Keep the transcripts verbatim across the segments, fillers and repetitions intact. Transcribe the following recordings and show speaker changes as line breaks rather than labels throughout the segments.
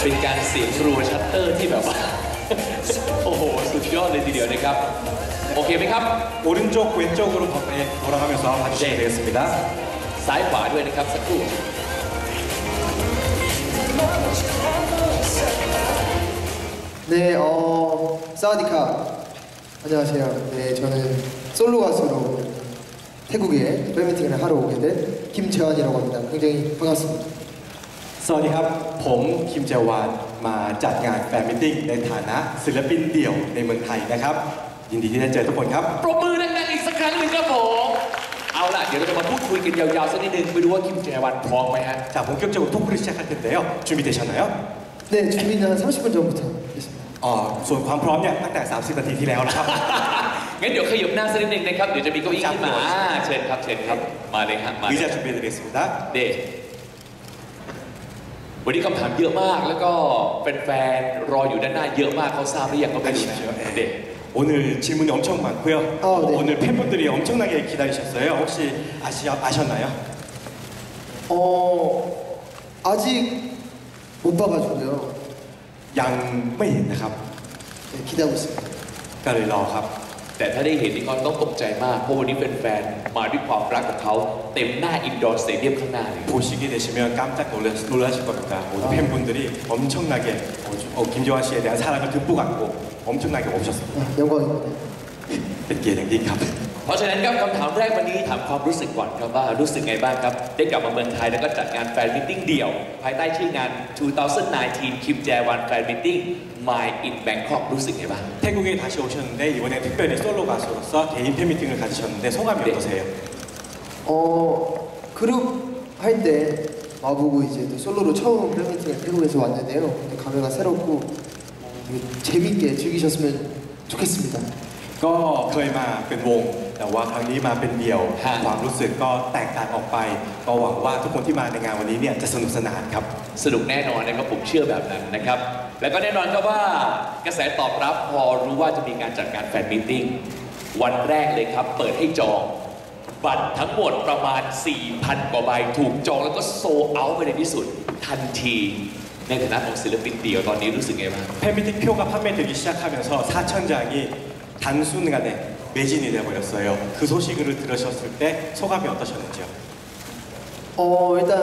เป็นการเสียงรัวชัตเตอร์ที่แบบว่าโอ้โหสุดยอดเลยทีเดียวนะครับโอเคไหมครับ
오른쪽 왼쪽으로 돌아가면서 봐주시면 되겠습니다.
ซ้ายขวาด้วยนะครับสักครู่
네, 어, 사와디카. 안녕하세요. 네, 저는 솔로 가수로 태국에 팬미팅을 하러 오게 된 김재환이라고 합니다. 굉장히 반갑습니다.
สวัสดีครับผมคิมเจวานมาจัดงานแฟนมิทติ้งในฐานะศิลปินเดี่ยวในเมืองไทยนะครับยินดีที่ได้เจอทุกคนครับ
ปรบมือดังๆอีกสักครั้งหนึ่งครับผมเอาล่ะเดี๋ยวเราจะมาพูดคุยกันยาวๆสักนิดนึงไม่รู้ว่าคิมเจวันพร้อมไหมฮะ
자 본격적으로 토크를 시작할 텐데요 준비되셨나요?
네, 준비는 한 삼십 분 전부터 했습니다.
อ๋อส่วนความพร้อมเนี่ยตั้งแต่สามสิบนาทีที่แล้วนะครับ
งั้นเดี๋ยวขยับหน้าสักนิดนึงนะครับเดี๋ยวจะมีเก้าอี้ขึ้นมาเชิญครับเชิญครับมาเลยฮะมา
의자 준비해드리겠습니다.
เดวันนี้คำถามเยอะมากแล้วก็แฟนๆรออยู่ด้านหน้าเยอะมากเขาทราบหรือยังก็ไม่รู้นะเด
오늘 질문이 엄청 많고요.
어, 네.
오늘 팬분들이 엄청나게 기다리셨어요. 혹시 아시, 아셨나요?
어, 아직 못 봐가지고요.
양ไม่เห็นนะครับ
네, 기대하고 있습니다.
ก็เลยรอครับ
แต่ถ้าได้เห็นนี่ก็ต้องตกใจมากเพราะวันนี้เป็นแฟนมาด้วยความรักของเขาเต็มหน้าอินดอร์สเตเดียมข้างหน้าเลย
보시게 되시면 깜짝 놀라, 놀라실 겁니다. 모든 팬분들이 엄청나게 어, 김재환 씨에 대한 사랑을 듬뿍 안고 엄청나게 오셨습니다.
아, 영광입니다.
เป็นเกียรติอย่างยิ่งครับ
เพราะฉะนั้นครับคำถามแรกวันนี้ถามความรู้สึกก่อนครับว่ารู้สึกไงบ้างครับได้กลับมาเมืองไทยแล้วก็จัดงานแฟนมิทติ้งเดี่ยวภายใต้ชื่องาน 이천십구 คิมแจวันแฟนมิทติ้ง My in Bangkok รู้สึกไงบ้าง
태국에 다시 오셨는데 이번에 특별히 솔로 가수로서 개인 팬미팅을 가지셨는데 소감이
네.
어떠세요?
어, 그룹 할 때 와보고 이제 또 솔로로 처음 팬미팅을 태국에서 왔는데요. 감회가 새롭고 되게 재밌게 즐기셨으면 좋겠습니다.
ก็เคยมาเป็นวงแต่ว่าครั้งนี้มาเป็นเดี่ยว
ฮะ
ความรู้สึกก็แตกต่างออกไปก็หวังว่าทุกคนที่มาในงานวันนี้เนี่ยจะสนุกสนานครับ
สนุกแน่นอนนะครับผมเชื่อแบบนั้นนะครับแล้วก็แน่นอนครับว่ากระแสตอบรับพอรู้ว่าจะมีการจัดงานแฟนมิทติ้งวันแรกเลยครับเปิดให้จองบัตรทั้งหมดประมาณ สี่พัน กว่าใบถูกจองแล้วก็โซลเอาท์ไปในที่สุดทันทีในฐานะของศิลปินเดี่ยวตอนนี้รู้สึกไงบ้าง
팬미팅 표가 판매되기 시작하면서 사천 장이 단순간에 매진이 되어버렸어요. 그 소식을 들으셨을 때 소감이 어떠셨는지요?
어, 일단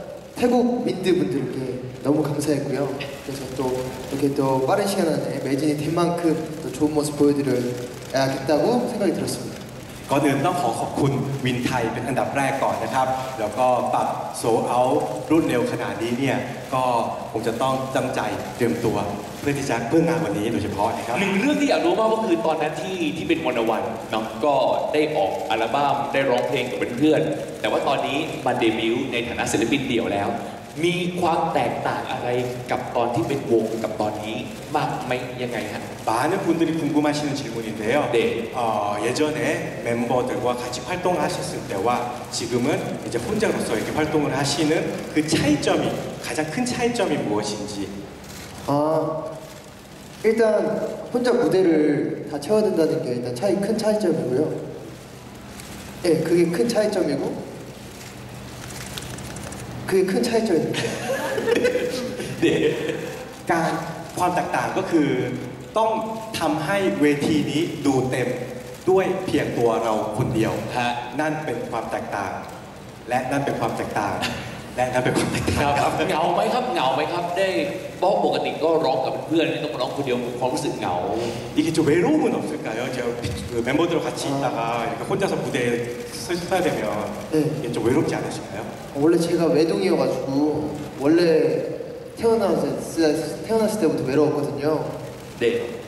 태국 민드분들께 너무 감사했고요. 그래서 또 이렇게 또 빠른 시간 안에 매진이 된 만큼 또 좋은 모습 보여드려야겠다고 생각이 들었습니다.
ก่อนอื่นต้องขอขอบคุณวินไทยเป็นอันดับแรกก่อนนะครับแล้วก็ปัดโซเอารวดเร็วขนาดนี้เนี่ยก็คงจะต้องตั้งใจเตรียมตัวเพื่อที่จะเพื่องานวันนี้โดยเฉพาะนะครับ
หนึ่งเรื่องที่อยากรู้มากก็คือตอนนั้นที่ที่เป็นวันวันเนาะก็ได้ออกอัลบั้มได้ร้องเพลงกับเพื่อนๆแต่ว่าตอนนี้มาเดบิวต์ในฐานะศิลปินเดี่ยวแล้วมีความแตกต่างอะไรกับตอนที่เป็นวงกับตอนนี้มากไหมยังไงฮะ
많은 분들이 궁금하시는 질문인데요.
네.
어, 예전에 멤버들과 같이 활동을 하셨을 때와 지금은 이제 혼자로서 이렇게 활동을 하시는 그 차이점이 가장 큰 차이점이 무엇인지.
아, 일단 혼자 무대를 다 채워야 된다는 게 일단 차이 큰 차이점이고요. 예, 네, 그게 큰 차이점이고 그게 큰 차이점입니다.
네.
การความแตกต่างก็คือต้องทำให้เวทีนี้ดูเต็มด้วยเพียงตัวเราคนเดียว
ฮะ
นั่นเป็นความแตกต่าง และนั่นเป็นความแตกต่าง และนั่นเป็นความแตกต่างครับ
เหงาไหมครับเหงาไหมครับได้เพราะปกติก็ร้องกับเพื่อนๆนี่ต้องมาร้องคนเดียวความรู้สึกเหงา
이게 좀 외로움은 없을까요? 제가 그 멤버들과 같이 있다가 이렇게 혼자서 무대에 서야 되면
네.
이게 좀 외롭지 않으실까요?
원래 제가 외동이어가지고 원래 태어났을, 태어났을 때부터 외로웠거든요.
네.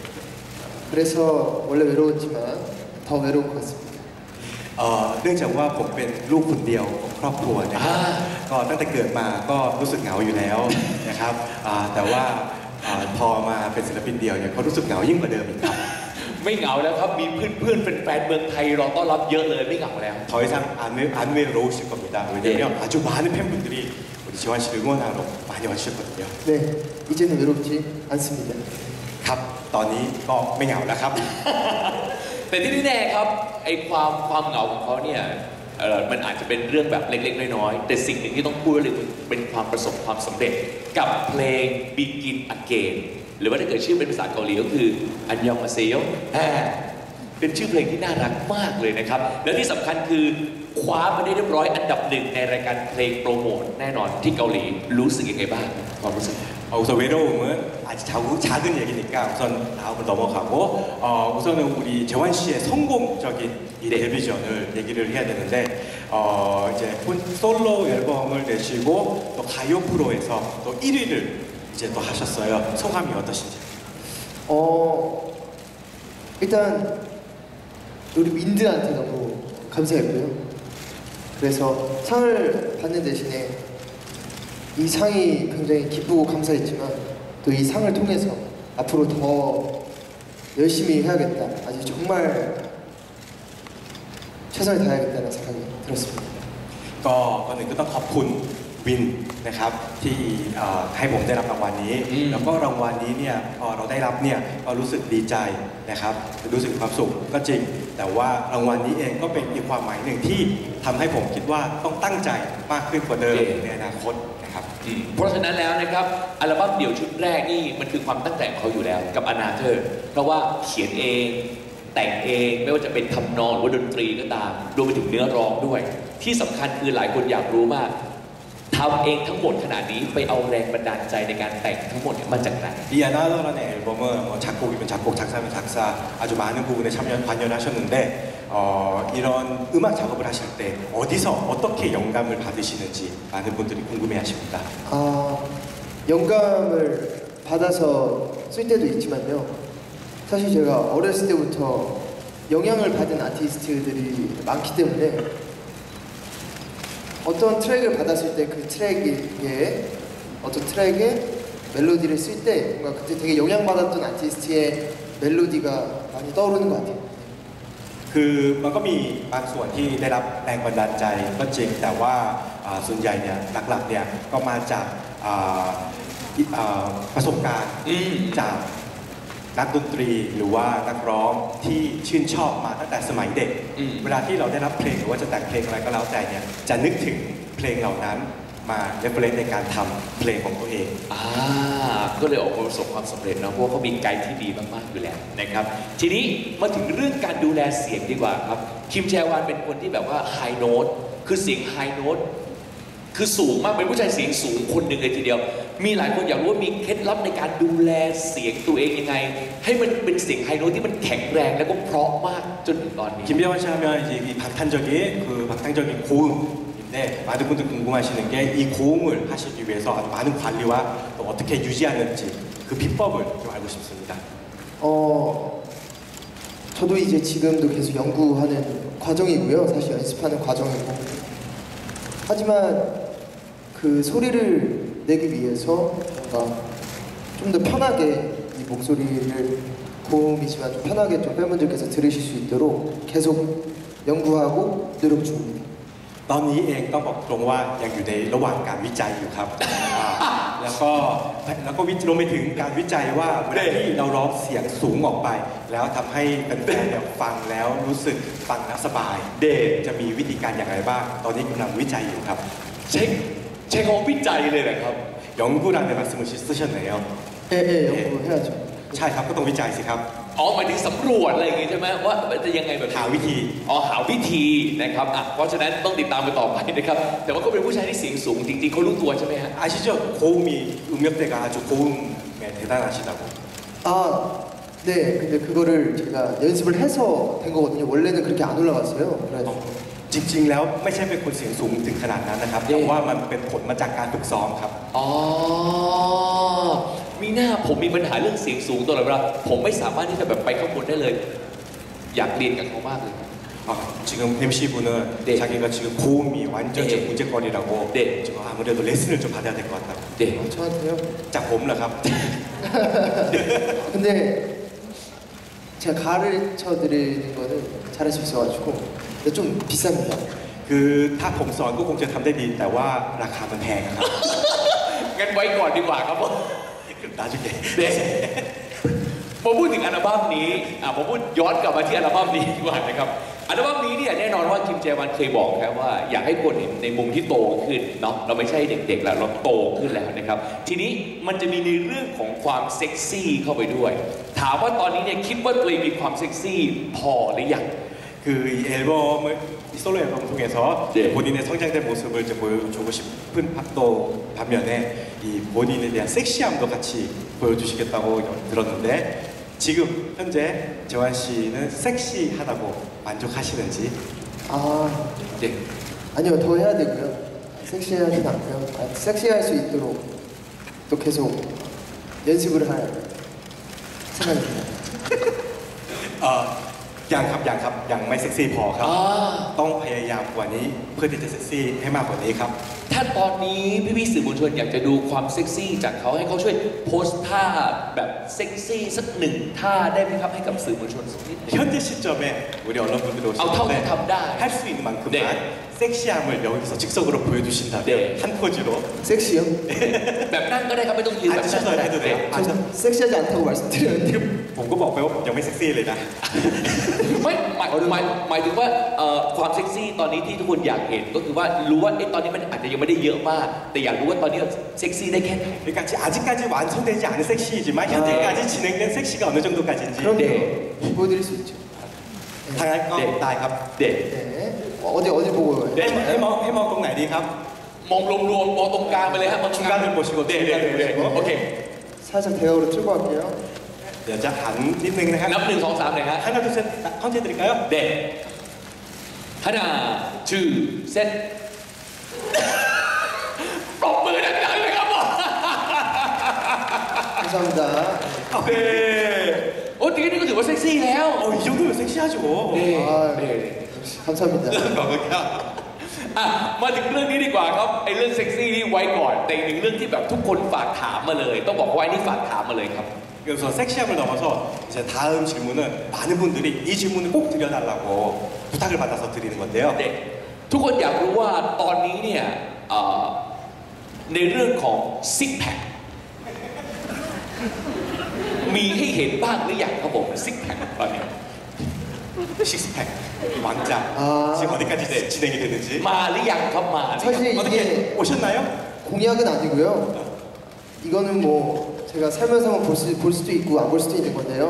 그래서 원래 외로웠지만 더 외로운 것 같습니다.
เอ่อเนื่องจากว่าผมเป็นลูกคนเดียวของครอบครัวนะครับ
อ่า
ก็ตั้งแต่เกิดมาก็รู้สึกเหงาอยู่แล้วนะครับอ่าแต่ว่าอ่าพอมาเป็นศิลปินเดี่ยวเนี่ยเขารู้สึกเหงายิ่งกว่าเดิมอีกครับ
ไม่เหงาแล้วครับมีเพื่อนๆเป็นแฟนเมืองไทยรอต้อนรับเยอะเลยไม่เหงาแล้ว
더 이상 안, 외, 안 외로우실 겁니다. 왜냐면 아주 많은 팬분들이 우리 지환 씨를 응원하러 많이 와주셨거든요.
네, 이제는 외롭지 않습니다.
ครับตอนนี้ก็ไม่เหงาแล้วครับ
แต่ที่แน่ๆครับไอ้ความความเหงาของเขาเนี่ยเอ่อมันอาจจะเป็นเรื่องแบบเล็กๆน้อยๆแต่สิ่งหนึ่งที่ต้องพูดเลยเป็นความประสบความสำเร็จกับเพลง Begin Again หรือว่าถ้าเกิดชื่อเป็นภาษาเกาหลีก็คืออันยองมาเซโยเป็นชื่อเพลงที่น่ารักมากเลยนะครับและที่สำคัญคือคว้ามาได้เรียบร้อยอันดับหนึ่งในรายการเพลงโปรโมทแน่นอนที่เกาหลีรู้สึกยังไงบ้างความรู้สึก
어, 우선 외로움은 아직 자고, 작은 얘기니까 우선 다음으로 넘어가고 어, 우선은 우리 재환 씨의 성공적인 이 데뷔전을 얘기를 해야 되는데 어, 이제 본 솔로 앨범을 내시고 또 가요 프로에서 또 일 위를 이제 또 하셨어요. 소감이 어떠신지?
어 일단 우리 민드한테 너무 감사했고요. 그래서 상을 받는 대신에 이 상이 굉장히 기쁘고 감사했지만 또 이 상을 통해서 앞으로 더 열심히 해야겠다. 아직 정말 최선을 다해야겠다는 생각이 들었습니다.
ก็ก่อนอื่นก็ต้องขอบคุณวินนะครับที่เอ่อให้ผมได้รับรางวัลนี้
อืม
แล้วก็รางวัลนี้เนี่ยพอเราได้รับเนี่ยก็รู้สึกดีใจนะครับรู้สึกความสุขก็จริง แต่ว่ารางวัลนี้เองก็เป็นอีกความหมายหนึ่งที่ทำให้ผมคิดว่าต้องตั้งใจมากขึ้นกว่าเดิมในอนาคตนะครับ
อืมเพราะฉะนั้นแล้วนะครับอัลบั้มเดี่ยวชุดแรกนี่มันคือความตั้งใจของเขาอยู่แล้วกับอนาเธอร์เพราะว่าเขียนเองแต่งเองไม่ว่าจะเป็นทำนองหรือว่าดนตรีก็ตามรวมไปถึงเนื้อร้องด้วย ที่สำคัญคือหลายคนอยากรู้มากทำเองทั้งหมดขนาดนี้ไปเอาแรงบันดาลใจในการแต่งทั้งหมดเนี่ยมาจากไหน
이 아나더라는 앨범은 뭐 작곡이면 작곡, 작사면 작사 아주 많은 부분에 참여 관여를 하셨는데 어, 이런 음악 작업을 하실 때 어디서 어떻게 영감을 받으시는지 많은 분들이 궁금해하십니다.
아 영감을 받아서 쓸 때도 있지만요. 사실 제가 어렸을 때부터 영향을 받은 아티스트들이 많기 때문에 어떤 트랙을 받았을 때 그 트랙에 어떤 트랙에 멜로디를 쓸 때 뭔가 그때 되게 영향받았던 아티스트의 멜로디가 많이 떠오르는 것 같아요.
คือมันก็มีบางส่วนที่ได้รับแรงบันดาลใจก็จริงแต่ว่าอ่าส่วนใหญ่เนี่ยหลักๆเนี่ยก็มาจากอ่าอ่าประสบการณ์
อืม
จากนักดนตรีหรือว่านักร้องที่ชื่นชอบมาตั้งแต่สมัยเด็ก
อืม
เวลาที่เราได้รับเพลงหรือว่าจะแต่งเพลงอะไรก็แล้วแต่เนี่ยจะนึกถึงเพลงเหล่านั้นมาเรฟเฟรนซ์ในการทำเพลงของตัวเอง
อ่าก็เลยออกมาประสบความสำเร็จนะเพราะว่าเขามีไกด์ที่ดีมากๆอยู่แล้วนะครับทีนี้มาถึงเรื่องการดูแลเสียงดีกว่าครับคิมแจวานเป็นคนที่แบบว่าไฮโน้ตคือเสียงไฮโน้ตคือสูงมากเป็นผู้ชายเสียงสูงคนหนึ่งเลยทีเดียว มีหลายคนอยากรู้ว่ามีเคล็ดลับในการดูแลเสียงตัวเองยังไง ให้มันเป็นเสียงไฮโน้ตที่มันแข็งแรงแล้วก็เพราะมากจนถึงตอนนี้
김병완 씨 하면 이제 이 박탄적인 그 박탄적인 고음인데 많은 분들 궁금하시는 게 이 고음을 하시기 위해서 아주 많은 관리와 또 어떻게 유지하는지 그 비법을 좀 알고 싶습니다.
어 저도 이제 지금도 계속 연구하는 과정이고요. 사실 연습하는 과정이고 하지만 그 소리를 내기 위해서 뭔가 좀 더 편하게 이 목소리를 고음이지만 좀 편하게 좀 팬분들께서 들으실 수 있도록 계속 연구하고 노력 중입니다.
ตอนนี้เองต้องบอกตรงว่ายังอยู่ในระหว่างการวิจัยอยู่ครับอ่าแล้วก็แล้วก็วิรวมไปถึงการวิจัยว่าเวลาที่เราร้องเสียงสูงออกไป แล้วทำให้แฟนๆเนี่ยฟังแล้วรู้สึกฟังแล้วสบายเดจะมีวิธีการอย่างไรบ้างตอนนี้กำลังวิจัยอยู่ครับ
เช็คเช็คของวิจัยเลยนะครับ
연구라는 말씀을 쓰셨네요.
예, 예, 연구해야죠.
ใช่ครับก็ต้องวิจัยสิครับ
อ๋อหมายถึงสำรวจอะไรอย่างงี้ใช่ไหมว่าจะยังไงแบบ
หาวิธี
อ๋อหาวิธีนะครับอ่ะเพราะฉะนั้นต้องติดตามกันต่อไปนะครับ แต่ว่าเขาเป็นผู้ชายที่เสียงสูงจริงๆเขารู้ตัวใช่ไหมฮะ
아시죠? 고음이 음역대가 아주 고음에 대단하시다고.
아, 네. 근데 그거를 제가 연습을 해서 된 거거든요. 원래는 그렇게 안 올라갔어요. 그래서
จริงๆแล้วไม่ใช่เป็นคนเสียงสูงถึงขนาดนั้นนะครับ
เอ๊ะ
แต่ว่ามันเป็นผลมาจากการฝึกซ้อมครับ
อ๋อมีหน้าผมมีปัญหาเรื่องเสียงสูงตลอดเวลาผมไม่สามารถที่จะแบบไปข้างบนได้เลย อยากเรียนกับเขามากเลย
아, 지금 엠씨분은
네.
자기가 지금 고음이 완전
네.
제 문제거리라고
네.
지금 아무래도 레슨을 좀 받아야 될 것 같다고.
네.
어, 저한테요?
자, 봄라갑.
근데 제가 가르쳐 드리는 거는 잘할 수 있어가지고 근데 좀 비쌉니다.
คือถ้าผมสอนก็คงจะทำได้ดีแต่ว่าราคามันแพงนะครับ
งั้นไว้ก่อนดีกว่าครับผม
나중에.
เด็พอพูดถึงอัลบั้มนี้อ่ะผมพูดย้อนกลับมาที่อัลบั้มนี้ดีกว่านะครับอัลบั้มนี้เนี่ยแน่นอนว่าคิมแจวันเคยบอกครับว่าอยากให้คนเห็นในมุมที่โตขึ้นเนาะเราไม่ใช่เด็กๆแล้วเราโตขึ้นแล้วนะครับทีนี้มันจะมีในเรื่องของความเซ็กซี่เข้าไปด้วยถามว่าตอนนี้เนี่ยคิดว่าตัวเองมีความเซ็กซี่พอหรือยัง
그 이 앨범을 이 솔로 앨범 통해서
네.
본인의 성장된 모습을 좀 보여주고 싶은 또 반면에 이 본인에 대한 섹시함도 같이 보여주시겠다고 들었는데 지금 현재 재환 씨는 섹시하다고 만족하시는지?
아
네.
아니요 더 해야 되고요. 섹시하진 않고요. 아, 섹시할 수 있도록 또 계속 연습을 할 생각입니다.
아, ยังครับยังครับยังไม่เซ็กซี่พอครับ
อ่า
ต้องพยายามกว่านี้เพื่อที่จะเซ็กซี่ให้มากกว่านี้ครับ
ถ้าตอนนี้พี่ๆสื่อมวลชนอยากจะดูความเซ็กซี่จากเขาให้เขาช่วยโพสต์ท่าแบบเซ็กซี่สักหนึ่งท่าได้ไหมครับให้กับสื่อมวลชนสักนิดหนึ่ง
현재 시점에 우리 언론분들이
아, 타고
오시는데
탑다.
할 수 있는 만큼만
네.
섹시함을 여기서 즉석으로 보여주신다면
네.
한 포즈로
섹시요?
แบบนั่งก็ได้ครับไม่ต้องยืนแบบนั่ง
앉으셔서
ก็ได้
해도 돼요.
저
앉아.
섹시하지 않다고 말씀드렸는데
ผมก็บอกไปว่าผมยังไม่เซ็กซี่เลยนะ
ไม่หมายหมายหมายถึงว่าเอ่อความเซ็กซี่ตอนนี้ที่ทุกคนอยากเห็นก็คือว่ารู้ว่าเอ๊ะตอนนี้มันอาจจะยังไม่ได้เยอะมากแต่อยากรู้ว่าตอนนี้เซ็กซี่ได้แค่ไหน
그러니까 아직까지 완성되지 않은 섹시이지만 현재까지 진행된 섹시가 어느 정도까지인지
그럼요.
네.
보여드릴 수 있죠.
당할 거
네.
ได้ครับ
เด็ก
네. 어, 어디 어디 보고 해요?
네.
ให้มองให้มองตรงไหนดีครับ
มองรวมๆมองตรงกลางไปเลยครับมองตรงกลาง
중간을 보시고
เด็กเด็ก
중간을
เด็ก
보시고
โอเค
살짝 대각으로 틀고 할게요.
เดี๋ยวจะหันนิดนึงนะครับ
นับหนึ่งสองสามเลยฮะ
하나 둘셋 카운트 해드릴까요?
เด็กฮันนาชื่อเซ็ตปรบมือดังๆเลยครับผม
감사합니다.
เด็กโอ้ทีนี้ก็ถือว่าเซ็กซี่แล้ว
어, 이 정도면 섹시하죠.
เด็ก
아,
เด็ก
감사합니다.
ขอบคุณครับ
อ่ะมาถึงเรื่องนี้ดีกว่าครับไอ้เรื่องเซ็กซี่นี่ไว้ก่อนแต่อีกหนึ่งเรื่องที่แบบทุกคนฝากถามมาเลย ต้องบอกว่าไอ้นี่ฝากถามมาเลยครับ
그래서 섹시함을 넘어서 이제 다음 질문은 많은 분들이 이 질문을 꼭 드려달라고 부탁을 받아서 드리는 건데요.
เด็กทุกคนอยากรู้ว่าตอนนี้เนี่ยเอ่อในเรื่องของซิกแพคมีให้เห็นบ้างหรือยังครับผมซิกแพคตอนนี้
식스팩 왕자
아.
지금 어디까지 진행이 됐는지
มาหรือยังครับมาหรือยัง
사실
어떻게
이게
오셨나요?
공약은 아니고요. 이거는 뭐 제가 살면서 볼, 수, 볼 수도 있고 안 볼 수도 있는 건데요.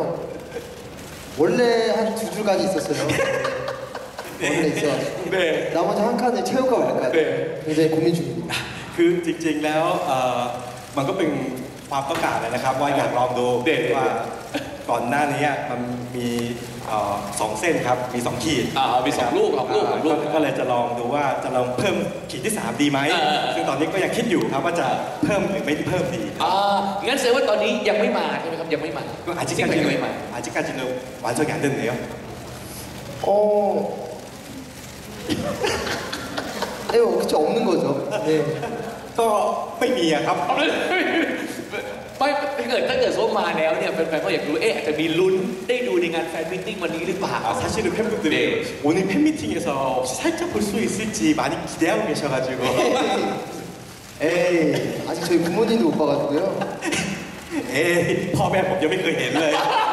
원래 한 두 줄까지 있었어요. 원래 있어가지고
네.
나머지 한 칸을 채울까 말까
네.
굉장히 고민 중입니다.
คือจริงๆแล้วเอ่อมันก็เป็นความต้องการเลยนะครับว่าอยากลองดู
เด็ด
ว่าก่อนหน้านี้มันมีเอ่อสองเส้นครับมีสองขีด
อ่ามีสองลูกสองลูกสองลูก
ก็ก็เลยจะลองดูว่าจะลองเพิ่มขีดที่สามดีไหม
อ่า
ซึ่งตอนนี้ก็ยังคิดอยู่ครับว่าจะเพิ่มหรือไม่เพิ่มดี
อ่างั้นแสดงว่าตอนนี้ยังไม่มาใช่ไหมครับยังไม่มา
ก็อาจจะ
ซิกแพคยังไม่มา
อาจจะการ완성이 안 됐네요.
어... 네, 그쵸 없는 거죠. 네.
ก็ไม่มีอะครับ
ไม่ถ้าเกิดถ้าเกิดโซมาแล้วเนี่ยแฟนๆเขาอยากรู้เอ๊ะอาจจะมีลุ้นได้ดูในงานแฟนมิทติ้งวันนี้หรือเปล่า
아, 사실은 팬분들이
네.
오늘 팬미팅에서 혹시 살짝 볼 수 있을지 많이 기대하고 계셔가지고
에이, 아직 저희 부모님도 못 봐가지고요.
에이 펌에ผมยังไม่เคยเห็นเลย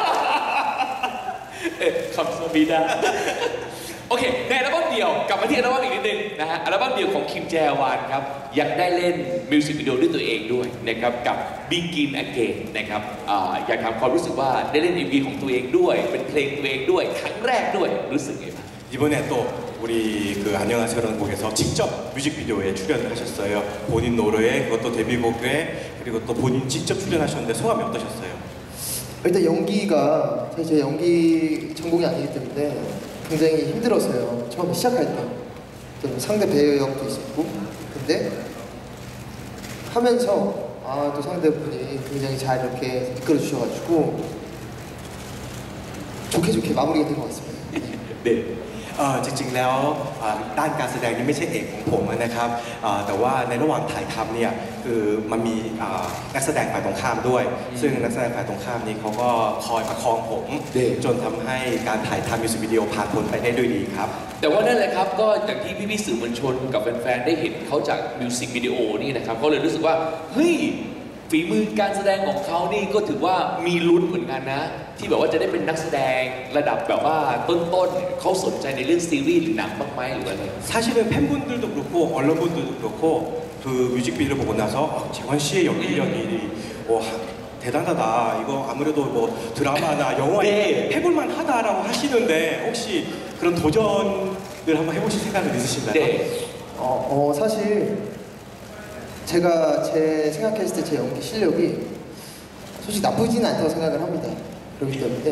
เอ๊ะคำสมีดาโอเคในอัลบั้มเดียวกลับมาที่อัลบั้มอีกนิดนึงนะฮะอัลบั้มเดียวของคิมแจวานครับยังได้เล่นมิวสิกวิดีโอด้วยตัวเองด้วยนะครับกับ Begin Again นะครับอ่าอยากถามความรู้สึกว่าได้เล่น เอ็ม วี ของตัวเองด้วยเป็นเพลงตัวเองด้วยครั้งแรกด้วยรู้สึกไงบ้าง
이번에 또 우리 그 안녕하세요라는 곡에서 직접 뮤직비디오에 출연을 하셨어요. 본인 노래에 그것도 데뷔곡에 그리고 또 본인 직접 출연하셨는데 소감이 어떠셨어요?
일단 연기가 사실 제 연기 전공이 아니기 때문에 굉장히 힘들었어요. 처음 시작할 때. 또 상대 배우 역도 있었고. 근데 하면서 아, 또 상대분이 굉장히 잘 이렇게 이끌어 주셔가지고 좋게 좋게 마무리가 된 것 같습니다.
เด็กเอ่อจริงๆแล้วเอ่อด้านการแสดงนี่ไม่ใช่เอกของผมนะครับเอ่อแต่ว่าในระหว่างถ่ายทำเนี่ยคือมันมีเอ่อนักแสดงฝ่ายตรงข้ามด้วย ซึ่งนักแสดงฝ่ายตรงข้ามนี้เขาก็คอยประคองผม
เด็ก
จนทำให้การถ่ายทำมิวสิกวิดีโอผ่านพ้นไปได้ด้วยดีครับ
แต่ว่านั่นแหละครับก็อย่างที่พี่ๆสื่อมวลชนกับแฟนๆได้เห็นเขาจากมิวสิกวิดีโอนี่นะครับเขาเลยรู้สึกว่าเฮ้ยฝีมือการแสดงของเขานี่ก็ถือว่ามีลุ้นเหมือนกันนะ ที่แบบว่าจะได้เป็นนักแสดงระดับแบบว่าต้นๆเขาสนใจในเรื่องซีรีส์หรือหนังบ้างไหมหรืออะไร
사실은 팬분들도 그렇고 언론분들도 그렇고 그 뮤직비디오를 보고 나서 아, 재환 씨의 연기력이 어, 하- 대단하다. 이거 아무래도 뭐 드라마나 영화에
네.
해볼만 하다라고 하시는데 혹시 그런 도전을 한번 해보실 생각은 있으신가요?
네.
어, 어, 사실 제가 제 생각했을 때 제 연기 실력이 솔직히 나쁘지는 않다고 생각을 합니다. 그렇기 때문에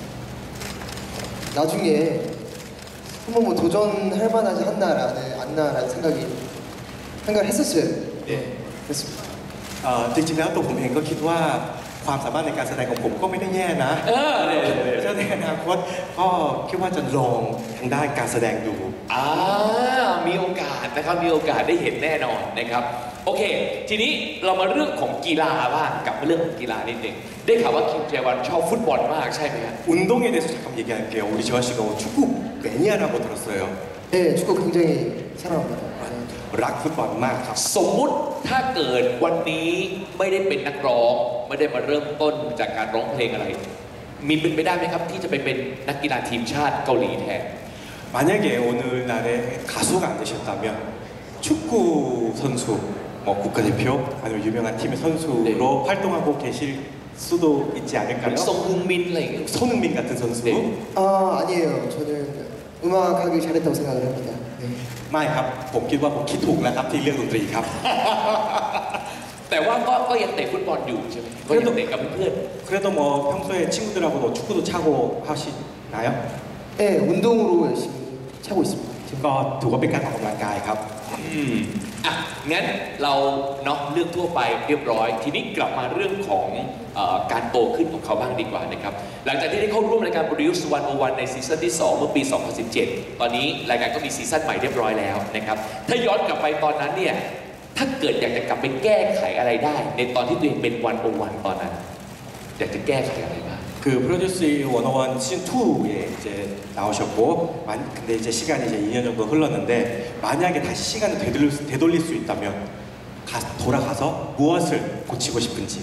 나중에 한번 뭐 도전할 만하지 않나라는 않나라는 생각이 생각을 했었어요. 네, 그렇습니다.
เอ่อจริงๆแล้วตัวผมเองก็คิดว่าความสามารถในการแสดงของผมก็ไม่ได้แย่นะ
เออเนี่ย
เพราะฉะนั้นในอนาคตก็คิดว่าจะลองทางด้านการแสดงดู
อ่ามีโอกาสนะครับมีโอกาสได้เห็นแน่นอนนะครับโอเค ทีนี้เรามาเรื่องของกีฬาบ้างกลับมาเรื่องของกีฬานิดหนึงได้ข่าวว่าคิมเจวันชอบฟุตบอลมากใช่ไหมครับ
운동에 대해서 잠깐 얘기할게요. 우리 재환 씨가 축구 매니아라고 들었어요.
네, 축구 굉장히 사랑합니다. 네.
รักฟุตบอลมากครับ
สมมุติถ้าเกิดวันนี้ไม่ได้เป็นนักร้อง ไม่ได้มาเริ่มต้นจากการร้องเพลงอะไร มีเป็นไปได้ไหมครับที่จะไปเป็นนักกีฬาทีมชาติเกาหลีแทน
만약에 오늘날에 가수가 안 되셨다면 축구 선수, 뭐 국가대표 아니면 유명한 팀의 선수로
네.
활동하고 계실 수도 있지
เหมือน
않을까요?
ทรงฮึงมินอะไรอย่างเงี้ย
손흥민 같은 선수?
네.
아 아니에요. 저는 음악하기 잘했다고 생각을 합니다. 네.
ไม่ครับ ผมคิดว่าผมคิดถูกแล้วครับที่เลือกดนตรีครับ
แต่ว่าก็ก็ยังเตะฟุตบอลอยู่ใช่ไหมก็ยังเตะกับเพื่อน
그래도 뭐 평소에 친구들하고 뭐 축구도 차고 하시나요?
네, 운동으로 열심히 차고 있습니다.
ก็ถือว่าเป็นการออกกำลังกายครับ
อืมอ่ะงั้นเราเนาะเรื่องทั่วไปเรียบร้อย ทีนี้กลับมาเรื่องของเออการโตขึ้นของเขาบ้างดีกว่านะครับหลังจากที่ได้เข้าร่วมรายการ Produce หนึ่งศูนย์หนึ่งในซีซั่นที่สองเมื่อปี สองพันสิบเจ็ด ตอนนี้รายการก็มีซีซั่นใหม่เรียบร้อยแล้วนะครับถ้าย้อนกลับไปตอนนั้นเนี่ยถ้าเกิดอยากจะกลับไปแก้ไขอะไรได้ ในตอนที่ตัวเองเป็นวันโอวันตอนนั้น อยากจะแก้ไขอะไรบ้าง
그 프로듀스 백일 시즌 투에 이제 나오셨고 만, 근데 이제 시간이 이제 이 년 정도 흘렀는데 만약에 다시 시간을 되돌릴, 수- 되돌릴 수 있다면 가, 돌아가서 무엇을 고치고 싶은지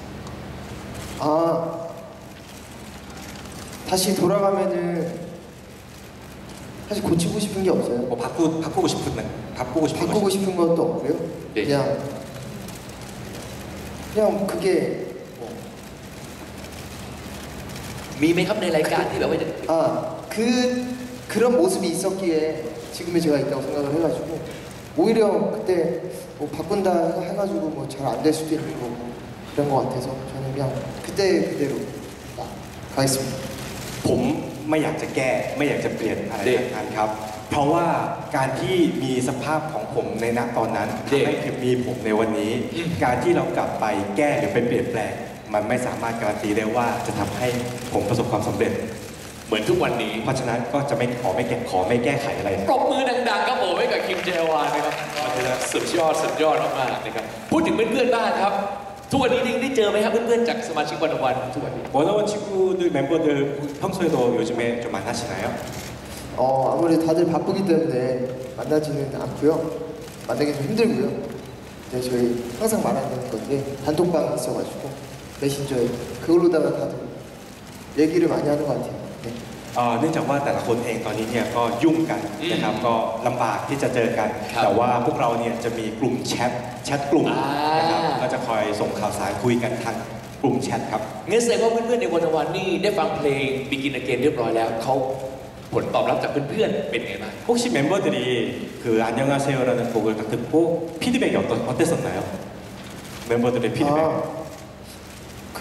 아 다시 돌아가면은 사실 고치고 싶은 게 없어요.
뭐 바꾸, 바꾸고 싶은 바꾸고 싶은
바꾸고
것이-
싶은 것도 없고요.
네.
그냥 그냥 그게 뭐,
มีไหมครับในรายการที่แบบว่าจะ
아 그 그런 모습이 있었기에 지금의 제가 있다고 생각을 해가지고 오히려 그때 뭐 바꾼다 해가지고 뭐 잘 안 될 수도 있는 거고 그런 것 같아서 저는 그냥 그때 그대로 딱 가겠습니다.
ผมไม่อยากจะแก้ไม่อยากจะเปลี่ยนอะไร
เด็ก
ทั้งนั้นครับ เพราะว่าการที่มีสภาพของผมในณตอนนั้น
เด็ก
ทำให้มีผมในวันนี้
อืม
การที่เรากลับไปแก้หรือไปเปลี่ยนแปลง มันไม่สามารถการันตีได้ว่าจะทำให้ผมประสบความสำเร็จ
เหมือนทุกวันนี้
เพราะฉะนั้นก็จะไม่ขอไม่แก้ขอไม่แก้ไขอะไร
ปรบมือดังๆครับผมให้กับคิมเจวานนะครับสุดยอดสุดยอดมากๆนะครับพูดถึงเพื่อนๆบ้างครับ ทุกวันนี้ได้เจอไหมครับเพื่อนๆจากสมาชิกวันวันทุกวันนี้
원어원 친구들 멤버들 평소에도 요즘에 좀 만나시나요?
어 아무래도 다들 바쁘기 때문에 만나지는 않고요. 만나기 좀 힘들고요. 네, 저희 항상 말하는 건데 단톡방이 있어가지고 메신저에 그걸로다가 다들 얘기를 많이 하는 것 같아요. 네.
เอ่อเนื่องจากว่าแต่ละคนเองตอนนี้เนี่ยก็ยุ่งกันนะครับก็ลำบากที่จะเจอกัน
ครับ
แต่ว่าพวกเราเนี่ยจะมีกลุ่มแชทแชทกลุ่ม
อ่าน
นะครับก็จะคอยส่งข่าวสารคุยกันทางกลุ่มแชทครับ
งั้นแสดงว่าเพื่อนๆในวันวันนี่ได้ฟังเพลง Begin Again เรียบร้อยแล้วเขาผลตอบรับจากเพื่อนๆเป็นไงบ้าง
혹시 멤버들이 그 안녕하세요라는 곡을 딱 듣고 피드백이 어떠, 어땠었나요? 멤버들의 피드백.
아, 그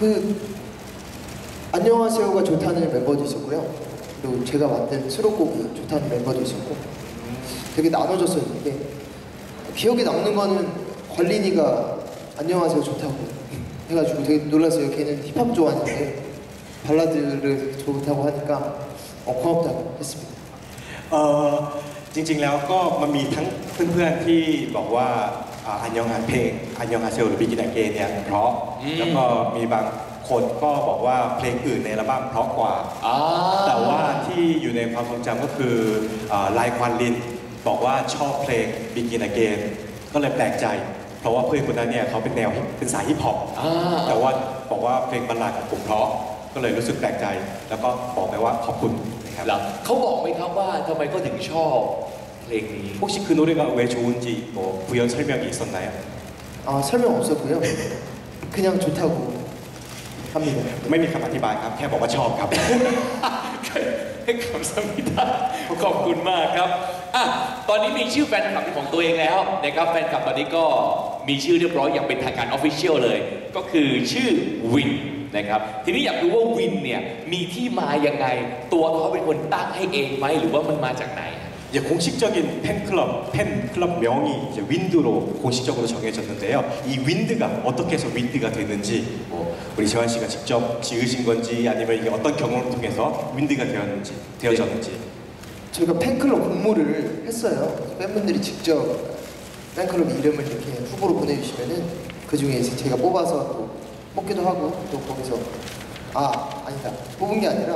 안녕하세요가 좋다는 멤버도 있었고요. 그리고 제가 만든 수록곡이 좋다는 멤버도 있었고 되게 나눠졌었는데 기억에 남는 거는 관린이가 안녕하세요 좋다고 해가지고 되게 놀랐어요. 걔는 힙합 좋아하는데 발라드를 좋다고 하니까 어, 고맙다고 했습니다.
เอ่อจริงๆแล้วก็มันมีทั้งเพื่อนๆที่บอกว่าอ่าอันยองฮาเพลงอันยองฮาเซลหรือบิกินาเกเนี่ยเพราะ
อืม
แล้วก็มีบางคนก็บอกว่าเพลงอื่นในอัลบั้มเพราะกว่า
อ่า
แต่ว่าที่อยู่ในความทรงจำก็คืออ่าไลควันลินบอกว่าชอบเพลง Begin Again ก็เลยแปลกใจเพราะว่าเพื่อนคนนั้นเนี่ยเขาเป็นแนวเป็นสายฮิปฮอป
อ่า
แต่ว่าบอกว่าเพลงบัลลาดของผมเพราะก็เลยรู้สึกแปลกใจ แล้วก็บอกไปว่าขอบคุณนะครับ
แล้วเขาบอกไหมครับว่าทำไมเขาถึงชอบเพลงนี้
혹시 그 노래가 왜 좋은지 뭐 부연 설명이 있었나요?
아 설명 없었고요. 그냥 좋다고 합니다.
ไม่มีคำอธิบายครับแค่บอกว่าชอบครับ
ให้คำสมิธาขอบคุณมากครับอ่ะตอนนี้มีชื่อแฟนคลับเป็นของตัวเองแล้วนะครับแฟนคลับตอนนี้ก็มีชื่อเรียบร้อยอย่างเป็นทางการออฟฟิเชียลเลย ก็คือชื่อวินนะครับทีนี้อยากรู้ว่าวินเนี่ยมีที่มายังไงตัวเขาเป็นคนตั้งให้เองไหมหรือว่ามันมาจากไหน
이제 공식적인 팬클럽, 팬클럽 명이 이제 윈드로 공식적으로 정해졌는데요. 이 윈드가 어떻게 해서 윈드가 되는지, 뭐 우리 재환 씨가 직접 지으신 건지 아니면 이게 어떤 경험을 통해서 윈드가 되었는지, 되어졌는지.
저희가 팬클럽 공모를 했어요. 팬분들이 직접 팬클럽 이름을 이렇게 후보로 보내주시면은 그 중에 이제 제가 뽑아서 또 뽑기도 하고 또 거기서 아 아니다 뽑은 게 아니라.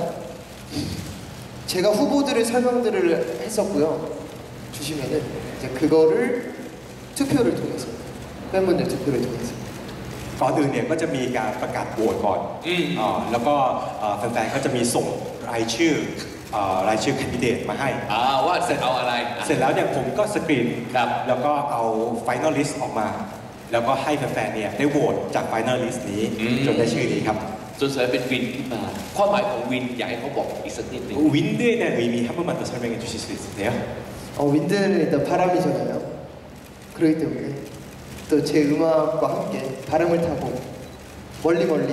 제가 후보들의 설명들을 했었고요. 주시면은 이제 그거를 투표를 통해서 팬분들 투표를 통해서
ก่อนอื่นเนี่ยก็จะมีการประกาศโหวตก่อน
อืม
อ่าแล้วก็อ่าแฟนๆก็จะมีส่งรายชื่ออ่ารายชื่อแคนดิเดตมาให้
อ่าว่าเสร็จเอาอะไรอ่ะ
เสร็จแล้วเนี่ยผมก็สกรีน
ครับ
แล้วก็เอาไฟนอลลิสต์ออกมา แล้วก็ให้แฟนๆเนี่ยได้โหวตจากไฟนอลลิสต์นี้จนได้ชื่อนี้ครับ
จนเสร็จเป็นวินขึ้นมาความหมายของวินอยากให้เขาบอกอีกสักนิดหนึง
윈드에 대한 의미 한 번만 더 설명해 주실 수 있으세요?
어, 윈드는 일단 바람이잖아요. 그렇기 때문에 또 제 음악과 함께 바람을 타고 멀리 멀리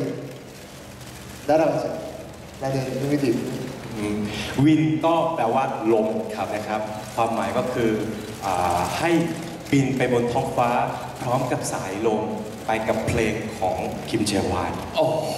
날아가자 라는 의미도 있고
วินก็แปลว่าลมครับนะครับความหมายก็คืออ่าให้บินไปบนท้องฟ้าพร้อมกับสายลมไปกับเพลงของคิมเจวาน
โอ้โห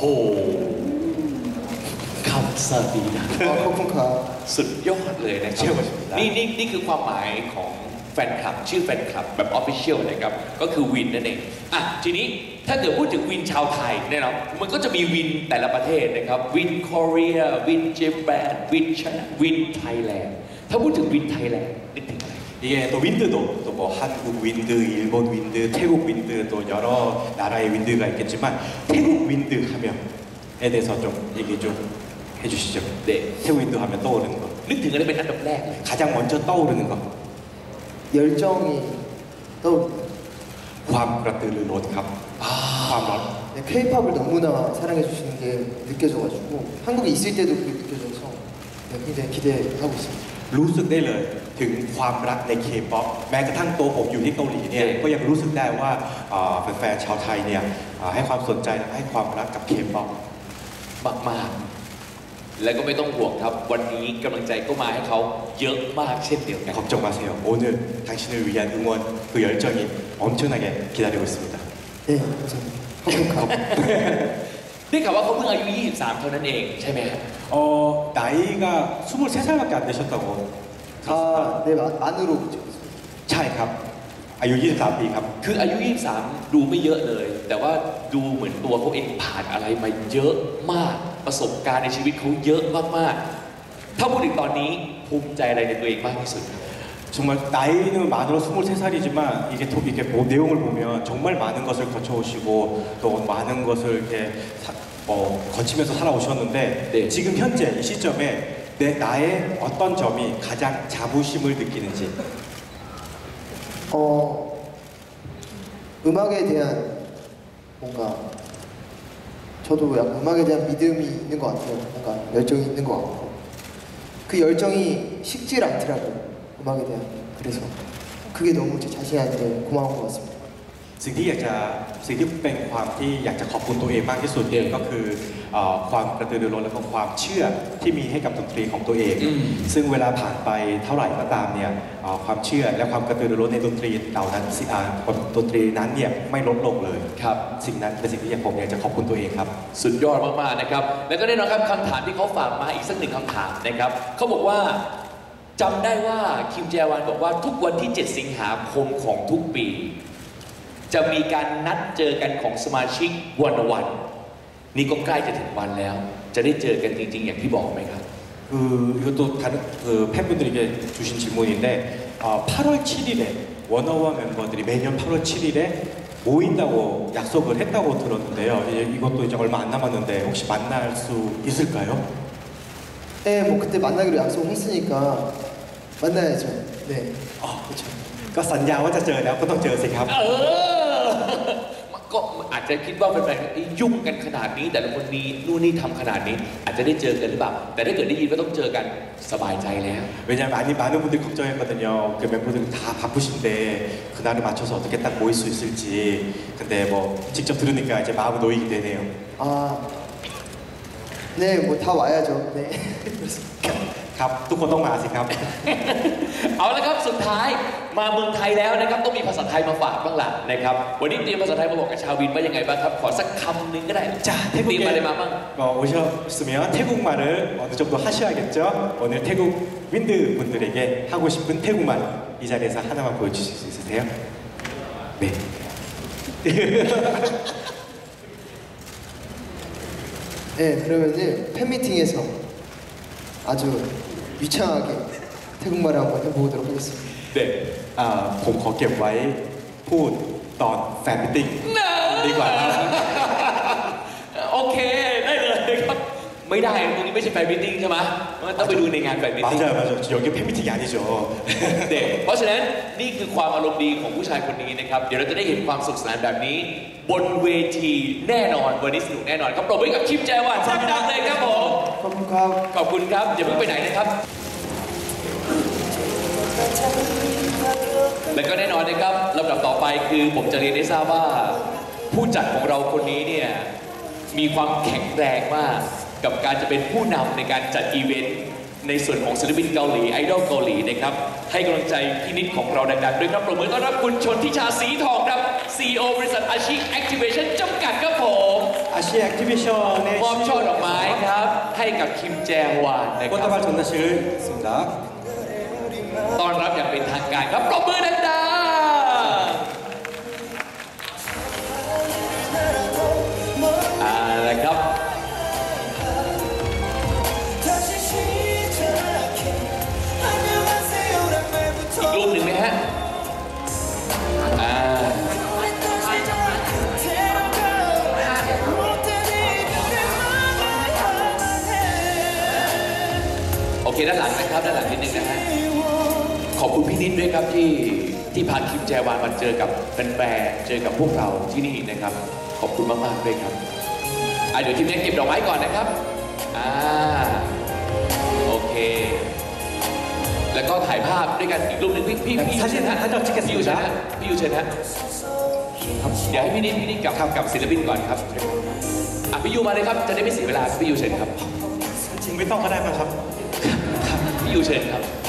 คำสดีนะ
아, 커튼카
สุดยอดเลยนะค
เชื่
รั
อบ ว่า
นี่นี่นี่คือความหมายของแฟนคลับชื่อแฟนคลับแบบออฟฟิเชียลนะครับก็คือวินนั่นเองอ่ะทีนี้ถ้าเกิดพูดถึงวินชาวไทยเนี่ยเนาะมันก็จะมีวินแต่ละประเทศนะครับวินเกาหลีวินญี่ปุ่นวินไชน่าวินไทยแลนด์ถ้าพูดถึงวินไทยแลนด์นึกถึงอะไร
이게 또 윈드도 또 뭐 한국 윈드, 일본 윈드, 태국 윈드 또 여러 나라의 윈드가 있겠지만 태국 윈드 하면에 대해서 좀 얘기 좀 해주시죠.
네.
태국 윈드 하면 떠오르는 거.
นึกถึงอะไรเป็นอันดับแรกเลย
가장 먼저 떠오르는 거.
열정이 떠오릅니다.
ความกระตือรือร้นครับ ความร้อน
네, K-팝을 너무나 사랑해 주시는 게 느껴져가지고 한국에 있을 때도 그게 느껴져서 네, 굉장히 기대하고 있습니다.
รู้สึกได้เลยถึงความรักในเคป๊อปแม้กระทั่งตัวผมอยู่ที่เกาหลีเนี่ยก็ยังรู้สึกได้ว่าอ่าแฟนๆชาวไทยเนี่ยอ่าให้ความสนใจและให้ความรักกับเคป๊อป
มากๆและก็ไม่ต้องห่วงครับวันนี้กำลังใจก็มาให้เขาเยอะมากเช่นเดียวกัน
걱정 마세요. 오늘 당신을 위한 응원 그 열정이 엄청나게 기다리고 있습니다.
네, 감사합니다. 커튼카.
ได้ข่าวว่าเขาเพิ่งอายุ ยี่สิบสาม เท่านั้นเองใช่ไหมครับ
어 나이가 스물세 살밖에 안 되셨다고.
아, 네, 만, 만으로 적었습니다.
ใช่ครับอายุยี่สิบสามปีครับ
คืออายุ ยี่สิบสาม ดูไม่เยอะเลย แต่ว่าดูเหมือนตัวเขาเองผ่านอะไรมาเยอะมากประสบการณ์ในชีวิตเขาเยอะมากๆถ้าพูดถึงตอนนี้ภูมิใจอะไรในตัวเองมากที่สุด
정말 나이는 만으로 스물세 살이지만 이게 또 이렇게 뭐 내용을 보면 정말 많은 것을 거쳐오시고 또 많은 것을 이렇게 사, 어, 거치면서 살아오셨는데
네.
지금 현재 이 시점에 내 나의 어떤 점이 가장 자부심을 느끼는지
어, 음악에 대한 뭔가 저도 약간 음악에 대한 믿음이 있는 것 같아요. 뭔가 열정이 있는 것 같고 그 열정이 식질 않더라고요. 음악에 대한 그래서 그게 너무 제 자신한테 고마운 것 같습니다.
สิ่งที่อยากจะสิ่งที่เป็นความที่อยากจะขอบคุณตัวเองมากที่สุดเนี่ยก็คือเอ่อความกระตือรือร้นและก็ความเชื่อที่มีให้กับดนตรีของตัวเอง
อืม
ซึ่งเวลาผ่านไปเท่าไหร่ก็ตามเนี่ยเอ่อความเชื่อและความกระตือรือร้นในดนตรีเหล่านั้นสิอ่าดนตรีนั้นเนี่ยไม่ลดลงเลย
ครับ
สิ่งนั้นเป็นสิ่งที่ผมอยากจะขอบคุณตัวเองครับ
สุดยอดมากๆนะครับ แล้วก็แน่นอนครับคำถามที่เขาฝากมาอีกสักหนึ่งคำถามนะครับเขาบอกว่าจำได้ว่าคิมแจวานบอกว่าทุกวันที่ เจ็ด สิงหาคมของทุกปี จะมีการนัดเจอกันของสมาชิกวันวันนี่ก็ใกล้จะถึงวันแล้ว จะได้เจอกันจริงๆอย่างที่บอกไหมครับ
그 이것도 다른 그 팬분들에게 주신 질문인데 어, 팔월 칠일에 원어원 멤버들이 매년 팔월 칠일에 모인다고 약속을 했다고 들었는데요. 이제 이것도 이제 얼마 안 남았는데 혹시 만날 수 있을까요?
네, 뭐 그때 만나기로 약속했으니까 만나야죠. 네.
아,
그렇죠.
ก็สัญญาว่าจะเจอแล้วก็ต้องเจอสิครับ
เออก็อาจจะคิดว่าแฟนๆเอ้ยยุ่งกันขนาดนี้ แต่ละคนมีนู่นนี่ทำขนาดนี้ อาจจะได้เจอกันหรือเปล่า แต่ถ้าเกิดได้ยินว่าต้องเจอกันสบายใจแล้ว
왜냐면 많이 많은 분들이 걱정했거든요. 그 멤버들 다 바쁘신데 그날을 맞춰서 어떻게 딱 모일 수 있을지. 근데 뭐 직접 들으니까 이제 마음이 놓이게 되네요.
아, 네, 뭐 다 와야죠. 네.
ครับทุกคนต้องมาสิครับ
เอาละครับสุดท้ายมาเมืองไทยแล้วนะครับต้องมีภาษาไทยมาฝากบ้างล่ะนะครับวันนี้เตรียมภาษาไทยมาบอกกับชาววินว่ายังไงบ้างครับขอสักคำหนึ่งก็ได้
자,
เตรียมอะไรมาบ้าง
어, 오셨으면 태국말을 어느 정도 하셔야겠죠? 오늘 태국 윈드 분들에게 하고 싶은 태국말 이 자리에서 하나만 보여주실 수 있으세요? 네.
네, 그러면은 팬미팅에서 아주 유창하게 태국말을 한번 해보도록 하겠습니다.
เด็ก
아, ผมขอเก็บไว้พูดตอนแฟนมิทติ้งดีกว่าครับ
โอเคได้เลยครับไม่ได้ตรงนี้ไม่ใช่แฟนมิทติ้งใช่ไหมมันต้องไปดูในงานแฟนมิทติ้ง
맞아요, 맞아요. 여기 팬미팅이 아니죠.
เด็กเพราะฉะนั้นนี่คือความอารมณ์ดีของผู้ชายคนนี้นะครับเดี๋ยวเราจะได้เห็นความสุขสนานแบบนี้ บนเวทีแน่นอนวันนี้สนุกแน่นอนครับปรบมือให้กับคิมแจวานดังๆเลยครับผม
감사합니다.
ขอบคุณครับอย่าเพิ่งไปไหนนะครับ และก็แน่นอนนะครับลำดับต่อไปคือผมจะเรียนให้ทราบว่า ผู้จัดของเราคนนี้เนี่ยมีความแข็งแรงมากกับการจะเป็นผู้นำในการจัดอีเวนต์ในส่วนของศิลปินเกาหลีไอดอลเกาหลีนะครับให้กำลังใจพี่นิดของเราดังๆด้วยครับปรบมือต้อนรับคุณชนทิชาสีทองครับ ซี อี โอ บริษัทอาชีแอคทิเวชั่นจำกัดครับผม
아시 액티비션의
มอบช่อดอกไม้ครับให้กับคิมแจฮวานนะครับ
꽃다발 전달식을 했습니다.
ต้อนรับอย่างเป็นทางการครับปรบมือดังๆอ่าละครับอีกรูปหนึ่งไหมฮะอ่าโอเคด้านหลังนะครับด้านหลังนิดนึงนะฮะขอบคุณพี่นิดด้วยครับที่ที่พาคิมแจวานมาเจอกับแฟนๆเจอกับพวกเราที่นี่นะครับขอบคุณมากๆด้วยครับอ่ะเดี๋ยวทีมนี้เก็บดอกไม้ก่อนนะครับอ่าโอเคแล้วก็ถ่ายภาพด้วยกันอีกรูปหนึ่งพี่พี่พี่ยูเชนฮะพี่ยูเชนฮะพี่ยูเชนฮะเดี๋ยวให้พี่นิดพี่นิดกับกับศิลปินก่อนครับอ่ะพี่ยูมาเลยครับจะได้ไม่เสียเวลาพี่ยูเชนครับ
จริงไม่ต้องก็ได้มั้งครับ
พี่ยูเชนครับ